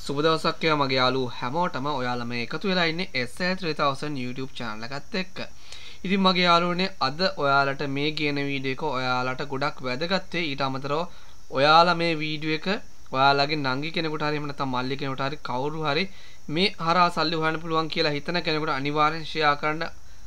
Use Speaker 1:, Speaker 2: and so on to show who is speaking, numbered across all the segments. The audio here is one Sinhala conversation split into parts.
Speaker 1: සුබ දවසක් වේවා මගේ යාළුවෝ හැමෝටම. ඔයාලා මේ එකතු වෙලා ඉන්නේ S3000 YouTube channel එකත් එක්ක. ඉතින් මගේ යාළුවනේ අද ඔයාලට මේ කියන වීඩියෝ එක ඔයාලට ගොඩක් වැදගත් වෙයි. ඊට අමතරව ඔයාලා මේ වීඩියෝ එක ඔයාලගේ නංගි කෙනෙකුට හරි එහෙම නැත්නම් මල්ලි කෙනෙකුට හරි කවුරු හරි මේ හරහා සල්ලි හොයන්න පුළුවන් කියලා හිතන කෙනෙකුට අනිවාර්යෙන් ෂෙයා කරන්න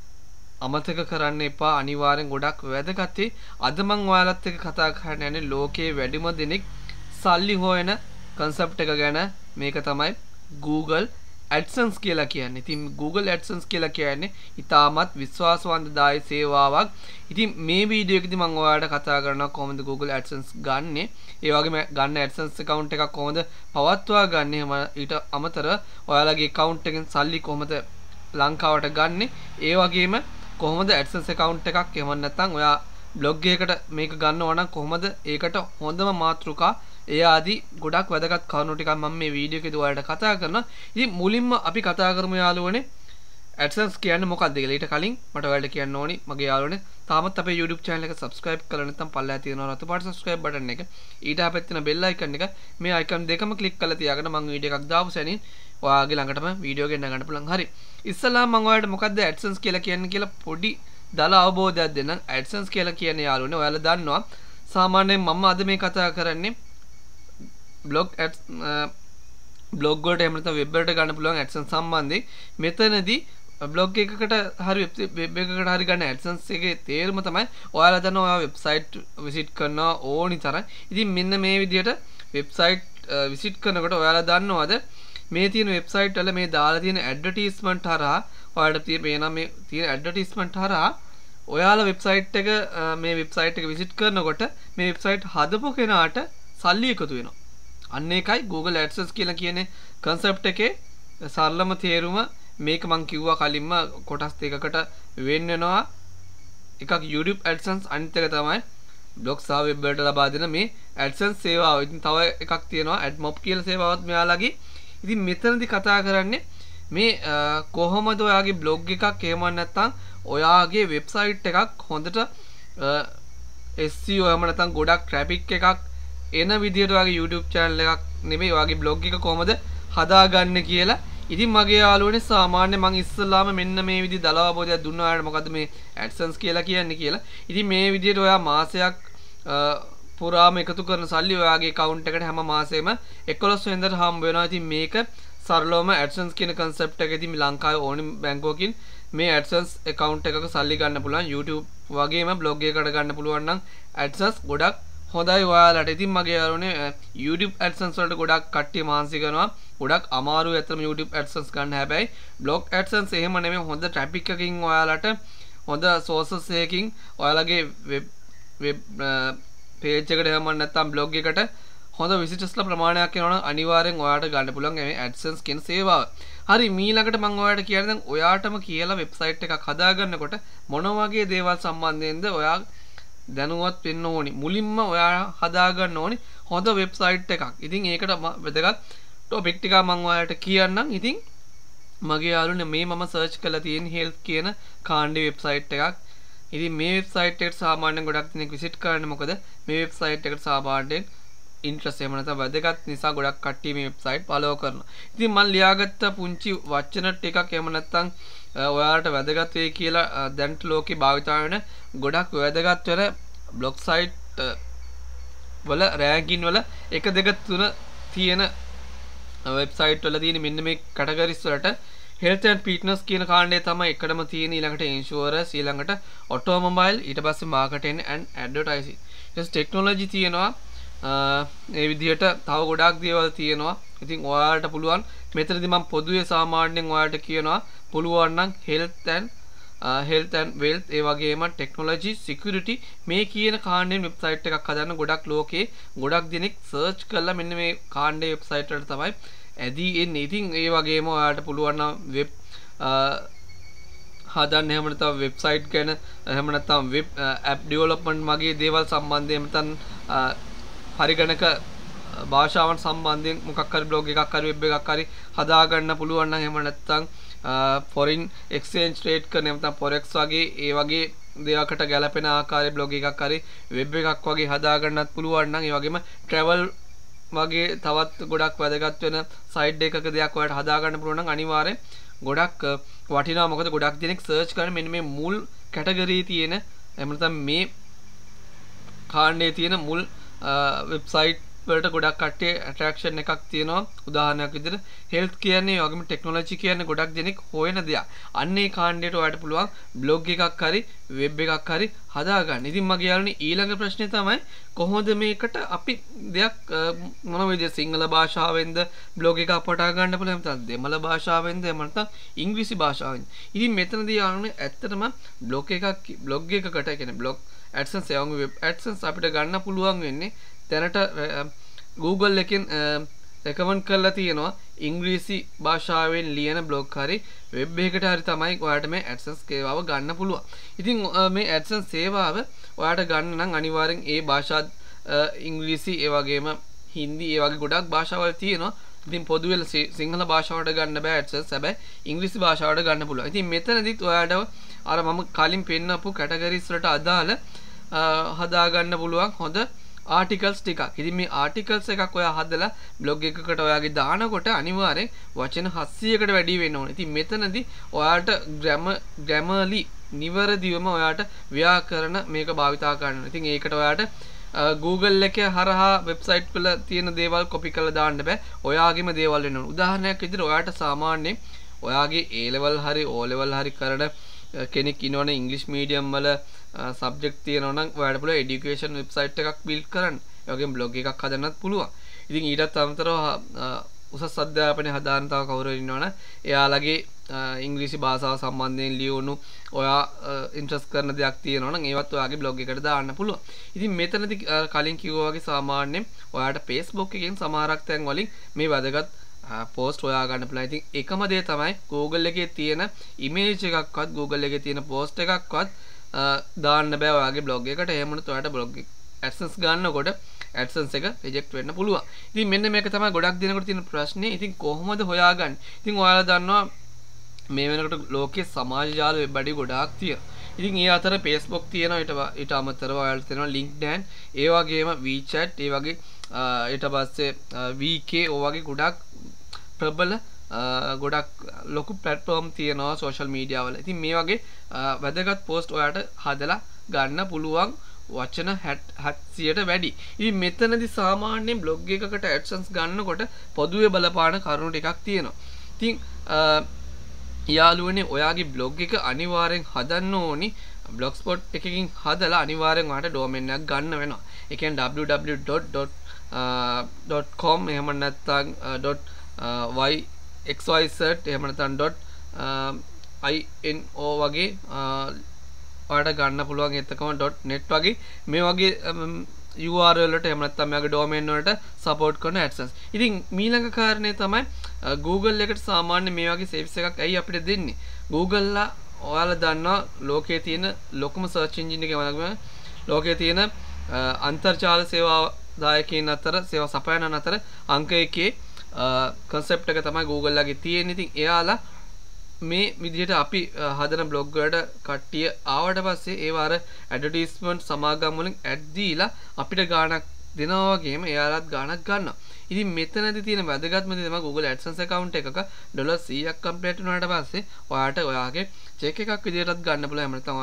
Speaker 1: අමතක කරන්න එපා. අනිවාර්යෙන් ගොඩක් වැදගත් වෙයි. අද මම ඔයාලත් එක්ක කතා කරන්න යන්නේ ලෝකයේ වැඩිම දෙනෙක් සල්ලි හොයන concept එක ගැන. මේක තමයි Google AdSense කියලා කියන්නේ. ඉතින් Google AdSense කියලා කියන්නේ ඉතාමත් විශ්වාසවන්තදායී සේවාවක්. ඉතින් මේ වීඩියෝ එකේදී මම ඔයාලට කතා කරනවා කොහොමද Google AdSense ගන්නෙ. ඒ වගේම ගන්න AdSense account එකක් කොහොමද පවත්වා ගන්නෙ. ඊට අමතරව ඔයාලගේ account එකෙන් සල්ලි කොහොමද ලංකාවට ගන්නෙ. ඒ වගේම කොහොමද AdSense account එකක් එහෙම නැත්නම් ඔයා blog එකකට මේක ගන්නව නම් කොහොමද ඒකට හොඳම මාතෘකා ඒ ආදී ගොඩක් වැදගත් කරුණු ටිකක් මම මේ වීඩියෝ එකේදී ඔයාලට කතා කරනවා. ඉතින් මුලින්ම අපි කතා කරමු යාළුවනේ AdSense කියන්නේ මොකක්ද කියලා. ඊට කලින් මට ඔයාලට කියන්න ඕනි මගේ යාළුවනේ තාමත් අපේ YouTube channel එක subscribe කරලා නැත්නම් පල්ලෙහා තියෙන රතු පාට subscribe button එක ඊට අපිට තියෙන bell icon එක මේ icon දෙකම click කරලා තියාගෙන මම වීඩියෝ එකක් දාපු සැනින් ඔයාගේ ළඟටම වීඩියෝ එක ගෙන්න ගන්න පුළුවන්. හරි. ඉස්සෙල්ලාම මම ඔයාලට මොකක්ද AdSense කියලා කියන්නේ කියලා පොඩි දල අවබෝධයක් දෙන්නම්. AdSense කියලා කියන්නේ යාළුවනේ ඔයාලා දන්නවා සාමාන්‍යයෙන් මම අද මේ කතා කරන්නේ blog ads blog වලට එහෙම නැත්නම් web වලට ගන්න පුළුවන් AdSense සම්බන්ධයෙන්. මෙතනදී blog එකකට හරි web එකකට හරි ගන්න AdSense එකේ තේරුම තමයි ඔයාලා දන්න ඔයා website visit කරනවා ඕනි තරම්. ඉතින් මෙන්න මේ විදිහට website visit කරනකොට ඔයාලා දන්නවද මේ තියෙන website වල මේ දාලා තියෙන advertisement හරහා ඔයාලට තියෙන මේ තියෙන advertisement හරහා ඔයාලා website එක මේ website එක visit කරනකොට මේ website හදපු කෙනාට සල්ලි එකතු වෙනවා. අන්න ඒකයි Google AdSense කියලා කියන්නේ concept එකේ සරලම තේරුම. මේක මම කිව්වා කලින්ම කොටස් දෙකකට වෙන් වෙනවා. එකක් YouTube AdSense අනිත් එක තමයි blog සහ web වලට ලබා දෙන මේ AdSense සේවාව. ඉතින් තව එකක් තියෙනවා AdMob කියලා සේවාවක් මෙයාලගේ. ඉතින් මෙතනදී කතා කරන්නේ මේ කොහොමද ඔයාගේ blog එකක් එහෙම නැත්නම් ඔයාගේ website එකක් හොඳට SEO එහෙම නැත්නම් ගොඩක් traffic එකක් එන විදිහට ඔයාගේ YouTube channel එකක් නෙමෙයි ඔයාගේ blog එක කොහොමද හදාගන්නේ කියලා. ඉතින් මගේ යාළුවනේ සාමාන්‍ය මම ඉස්සෙල්ලාම මෙන්න මේ විදිහ දල අවබෝධයක් දුන්නා ඔයාලට මොකද්ද මේ AdSense කියලා කියන්නේ කියලා. ඉතින් මේ විදිහට ඔයා මාසයක් පුරාම එකතු කරන සල්ලි ඔයාගේ account එකට හැම මාසෙම 11 වෙනිදාට හම්බ වෙනවා. ඉතින් මේක සරලවම AdSense කියන concept එකේදී ලංකාවේ ඕනි බැංකුවකින් මේ AdSense account එකක සල්ලි ගන්න පුළුවන්. YouTube වගේම blog එකකට ගන්න පුළුවන් නම් AdSense ගොඩක් හොඳයි ඔයාලට. ඉතින් මගේ යාළුවනේ YouTube AdSense වලට ගොඩක් කට්ටිය මානසි කරනවා. ගොඩක් අමාරුයි අතරම YouTube AdSense ගන්න. හැබැයි blog AdSense එහෙම නෙමෙයි. හොඳ traffic එකකින් ඔයාලට හොඳ sources එකකින් ඔයාලගේ web page එකට එහෙම නැත්නම් blog එකට හොඳ visitorsලා ප්‍රමාණයක් එනවා නම් අනිවාර්යෙන් ඔයාලට ගන්න පුළුවන් මේ AdSense කියන සේවාව. හරි ඊළඟට මම ඔයාලට කියන්නේ දැන් ඔයාටම කියලා website එකක් හදාගන්නකොට මොන වගේ දේවල් සම්බන්ධයෙන්ද ඔයා දැනුවත් වෙන්න ඕනි. මුලින්ම ඔයා හදාගන්න ඕනි හොඳ වෙබ්සයිට් එකක්. ඉතින් ඒකට වැදගත් ටොපික් ටික මම ඔයාලට කියන්නම්. ඉතින් මගේ යාළුවනේ මේ මම සර්ච් කරලා තියෙන health කියන කාණ්ඩේ වෙබ්සයිට් එකක්. ඉතින් මේ වෙබ්සයිට් එකට සාමාන්‍යයෙන් ගොඩක් දෙනෙක් විසිට් කරන්නේ මොකද මේ වෙබ්සයිට් එකට සාමාන්‍යයෙන් ඉන්ට්‍රස්ට් එහෙම නැත්නම් වැදගත් නිසා ගොඩක් කට්ටිය මේ වෙබ්සයිට් ෆලෝ කරනවා. ඉතින් මම ලියාගත්ත පුංචි වචන ටිකක් එහෙම නැත්නම් ඔයාලට වැදගත් වෙයි කියලා දැන්ට ලෝකේ භාවිතා වෙන ගොඩක් වැදගත් වෙන බ්ලොග් සයිට් වල රෑන්කින් වල 1 2 3 තියෙන වෙබ්සයිට් වල තියෙන මෙන්න මේ කැටගරිස් වලට health and fitness කියන කාණ්ඩය තමයි එකටම තියෙන. ඊළඟට insurance, ඊළඟට automobile, ඊට පස්සේ marketing and advertising. ඊට technology තියෙනවා. ඒ විදිහට තව ගොඩාක් දේවල් තියෙනවා. ඉතින් ඔයාලට පුළුවන් මෙතනදී මම පොදුවේ සාමාන්‍යයෙන් ඔයාලට කියනවා පුළුවන් නම් health and wealth ඒ වගේම technology security මේ කියන කාණ්ඩේ වෙබ්සයිට් එකක් හදන්න ගොඩක් ලෝකේ ගොඩක් දෙනෙක් සර්ච් කරලා මෙන්න මේ කාණ්ඩේ වෙබ්සයිට් වලට තමයි ඇදී එන්නේ. ඉතින් ඒ වගේම ඔයාලට පුළුවන් නම් වෙබ් හදන්න එහෙම නැත්නම් වෙබ්සයිට් ගැන එහෙම නැත්නම් වෙබ් app development වගේ දේවල් සම්බන්ධයෙන් නැත්නම් පරිගණක භාෂාවන් සම්බන්ධයෙන් මොකක් හරි blog එකක් හරි web එකක් හරි හදාගන්න පුළුවන් නම් එහෙම නැත්නම් foreign exchange rate කරන නැත්නම් forex වගේ ඒ වගේ දෙයකට ගැලපෙන ආකාරයේ blog එකක් හරි web එකක් වගේ හදාගන්නත් පුළුවන් නම් ඒ වගේම travel වගේ තවත් ගොඩක් වැදගත් වෙන සයිට් එකක දෙයක් ඔයාලට හදා ගන්න පුළුවන් නම් අනිවාර්යෙන් ගොඩක් වටිනවා. මොකද ගොඩක් දෙනෙක් සර්ච් කරන මෙන්න මේ මුල් කැටගරි තියෙන එහෙම නැත්නම් මේ කාණ්ඩයේ තියෙන මුල් වෙබ්සයිට් වලට ගොඩක් කට්ටිය ඇට්‍රැක්ෂන් එකක් තියෙනවා. උදාහරණයක් විදිහට හෙල්ත් කියන්නේ ඒ වගේම ටෙක්නොලොජි කියන්නේ ගොඩක් දෙනෙක් හොයන දෙයක්. අන්න ඒ කාණ්ඩයට ඔයාලට පුළුවන් බ්ලොග් එකක් හරි වෙබ් එකක් හරි හදාගන්න. ඉතින් මගේ යාළුවනේ ඊළඟ ප්‍රශ්නේ තමයි කොහොමද මේකට අපි දෙයක් මොන විදිහේ සිංහල භාෂාවෙන්ද බ්ලොග් එකක් පටා ගන්න පුළුවන් නැත්නම් දෙමළ භාෂාවෙන්ද එහෙම නැත්නම් ඉංග්‍රීසි භාෂාවෙන්ද. ඉතින් මෙතනදී යාළුවනේ ඇත්තටම බ්ලොග් එකකට කියන්නේ බ්ලොග් AdSense ඒ වගේ වෙබ් AdSense අපිට ගන්න පුළුවන් වෙන්නේ දැනට Google එකෙන් රෙකමන්ඩ් කරලා තියෙනවා ඉංග්‍රීසි භාෂාවෙන් ලියන බ්ලොග් හරි වෙබ් එකකට හරි තමයි ඔයාලට මේ AdSense සේවාව ගන්න පුළුවන්. ඉතින් මේ AdSense සේවාව ඔයාලට ගන්න නම් අනිවාර්යෙන් ඒ භාෂා ඉංග්‍රීසි ඒ වගේම හින්දි ඒ වගේ ගොඩක් භාෂාවල් තියෙනවා. ඉතින් පොදුවේ සිංහල භාෂාවට ගන්න බෑ AdSense. හැබැයි ඉංග්‍රීසි භාෂාවට ගන්න පුළුවන්. ඉතින් මෙතනදිත් ඔයාලට අර මම කලින් පෙන්නපු කැටගරිස් වලට අදාළ හදා ගන්න පුළුවන් හොඳ ආටිකල්ස් ටිකක්. ඉතින් මේ ආටිකල්ස් එකක් ඔයා හදලා බ්ලොග් එකකට ඔයාගේ දානකොට අනිවාර්යෙන් වචන 700කට වැඩි වෙන්න ඕනේ. ඉතින් මෙතනදී ඔයාට ග්‍රැමර්ලි නිවැරදිවම ඔයාට ව්‍යාකරණ මේක භාවිතා කරන්න. ඉතින් ඒකට ඔයාට Google එකේ හරහා වෙබ්සයිට් වල තියෙන දේවල් කොපි කරලා දාන්න බෑ. ඔයාගේම දේවල් වෙන්න ඕනේ. උදාහරණයක් විදිහට ඔයාට සාමාන්‍යයෙන් ඔයාගේ A level හරි O level හරි කරන කෙනෙක් ඉන්නවනේ ඉංග්‍රීසි මීඩියම් වල සබ්ජෙක්ට් තියෙනවා නම් ඔයාලට පුළුවන් এডুকেෂන් වෙබ්සයිට් එකක් බිල්ඩ් කරන්න. ඒ වගේම බ්ලොග් එකක් හදන්නත් පුළුවන්. ඉතින් ඊටත් අමතරව උසස් අධ්‍යාපනය හදාන තව කවුරු ඉන්නවනම් එයාලගේ ඉංග්‍රීසි භාෂාව සම්බන්ධයෙන් ලියවුණු ඔයා ඉන්ට්‍රස්ට් කරන දෙයක් තියෙනවා නම් ඒවත් ඔයාගේ බ්ලොග් එකට දාන්න පුළුවන්. ඉතින් මෙතනදී කලින් කිව්වා වගේ සාමාන්‍යයෙන් ඔයාට Facebook එකෙන් සමහරක් තැන් වලින් මේ වැදගත් පෝස්ට් හොයා ගන්න පුළුවන්. ඉතින් එකම දේ තමයි Google එකේ තියෙන ඉමේජ් එකක්වත් Google එකේ තියෙන පෝස්ට් එකක්වත් දාන්න බෑ ඔයාගේ බ්ලොග් එකට. එහෙම වුණොත් ඔයාට බ්ලොග් එක AdSense ගන්නකොට AdSense එක රිජෙක්ට් වෙන්න පුළුවන්. ඉතින් මෙන්න මේක තමයි ගොඩක් දෙනෙකුට තියෙන ප්‍රශ්නේ. ඉතින් කොහොමද හොයාගන්නේ? ඉතින් ඔයාලා දන්නවා මේ වෙනකොට ලෝකයේ සමාජ ජාල වෙබ් අඩවි ගොඩාක් තියෙනවා. ඉතින් ඒ අතර Facebook තියෙනවා. ඊට අමතරව ඔයාලට තියෙනවා LinkedIn, ඒ වගේම WeChat, ඒ වගේ ඊට පස්සේ VK ඔය වගේ ගොඩක් ප්‍රබල ගොඩක් ලොකු ප්ලැට්ෆෝම් තියෙනවා සෝෂල් මීඩියා වල. ඉතින් මේ වගේ වැදගත් පෝස්ට් ඔයාට හදලා ගන්න පුළුවන් වචන 700ට වැඩි. ඉතින් මෙතනදී සාමාන්‍යයෙන් බ්ලොග් එකකට AdSense ගන්නකොට පොදුවේ බලපාන කරුණු ටිකක් තියෙනවා. ඉතින් යාළුවනේ ඔයාගේ බ්ලොග් එක අනිවාර්යෙන් හදන්න ඕනි. blogspot එකකින් හදලා අනිවාර්යෙන් ඔයාලට ඩොමේන් එකක් ගන්න වෙනවා. ඒ කියන්නේ www.com එහෙම නැත්නම් .yxyz එහෙම නැත්නම් .ino වගේ ඔයාලට ගන්න පුළුවන්. එතකම .net වගේ මේ වගේ URL වලට එහෙම නැත්නම් මෙයාගේ ඩොමේන් වලට සපෝට් කරන AdSense. ඉතින් ඊළඟ කාරණේ තමයි Google එකට සාමාන්‍ය මේ වගේ සර්විස් එකක් ඇයි අපිට දෙන්නේ? Google ලා ඔයාලා දන්නවා ලෝකයේ තියෙන ලොකුම සර්ච් එන්ජින් එක වගේම ලෝකයේ තියෙන අන්තර්ජාල සේවා දායකයන් අතර සේවා සපයන අතර අංක 1 concept එක තමයි Google ලාගේ තියෙන්නේ. ඉතින් එයාලා මේ විදිහට අපි හදන බ්ලොග් වලට කට්ටිය ආවට පස්සේ ඒවා අර ඇඩ්වර්ටයිස්මන්ට් සමාගම් වලින් ඇඩ් දීලා අපිට ගාණක් දෙනවා වගේම එයාලත් ගාණක් ගන්නවා. ඉතින් මෙතනදී තියෙන වැදගත්ම දේ තමයි Google AdSense account එකක $100ක් කම්ප්ලීට් වුණාට පස්සේ ඔයාට ඔයාගේ චෙක් එකක් විදිහටත් ගන්න පුළුවන්. එහෙම නැත්නම්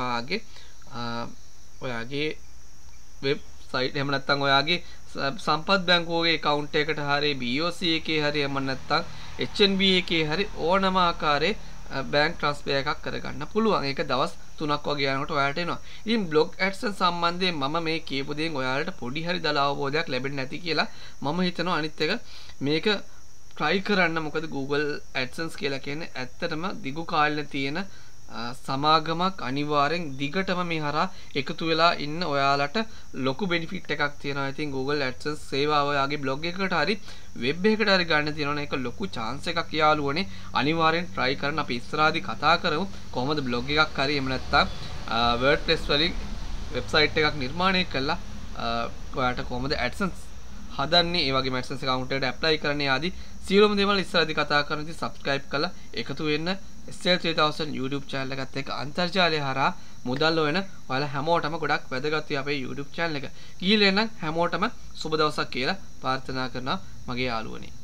Speaker 1: ඔයාගේ වෙබ්සයිට් එහෙම නැත්නම් ඔයාගේ සම්පත් බැංකුවේ account එකට හරි BOC එකේ හරි එහෙම නැත්නම් HNB එකේ හරි ඕනම ආකාරයේ බැංක් ට්‍රාන්ස්ෆර් එකක් කරගන්න පුළුවන්. ඒක දවස් 3ක් වගේ යනකොට ඔයාලට එනවා. ඉතින් බ්ලොග් AdSense සම්බන්ධයෙන් මම මේ කියපු දේෙන් ඔයාලට පොඩි හරි දල අවබෝධයක් ලැබෙන්නේ නැති කියලා මම හිතනවා. අනිත් එක මේක try කරන්න. මොකද Google AdSense කියලා කියන්නේ ඇත්තටම දිගු කාලෙක තියෙන සමාගමක්. අනිවාර්යෙන් දිගටම මේ හරහා එකතු වෙලා ඉන්න ඔයාලට ලොකු බෙනිෆිට් එකක් තියෙනවා. ඉතින් Google AdSense සේවාව ඔයාගේ බ්ලොග් එකකට හරි වෙබ් එකකට හරි ගන්න තියෙනවා. ඒක ලොකු chance එකක් යාළුවනේ. අනිවාර්යෙන් try කරන්න. අපි ඉස්සරහදී කතා කරමු කොහොමද බ්ලොග් එකක් හරි එහෙම නැත්නම් WordPress වලින් වෙබ්සයිට් එකක් නිර්මාණය කළා ඔයාට කොහොමද AdSense හදන්නේ, ඒ වගේම AdSense account එකට apply කරන්නේ ආදී සියලුම දේවල් ඉස්සරහදී කතා කරන ඉතින් subscribe කරලා එකතු වෙන්න. SL3000 YouTube channel එකත් එක්ක අන්තර්ජාලය හරහා මුදල් හොයන ඔයාලා හැමෝටම ගොඩක් වැදගත් අපේ YouTube channel එක. ගිහින් එන්න හැමෝටම සුබ දවසක් කියලා ප්‍රාර්ථනා කරනවා මගේ යාළුවනේ.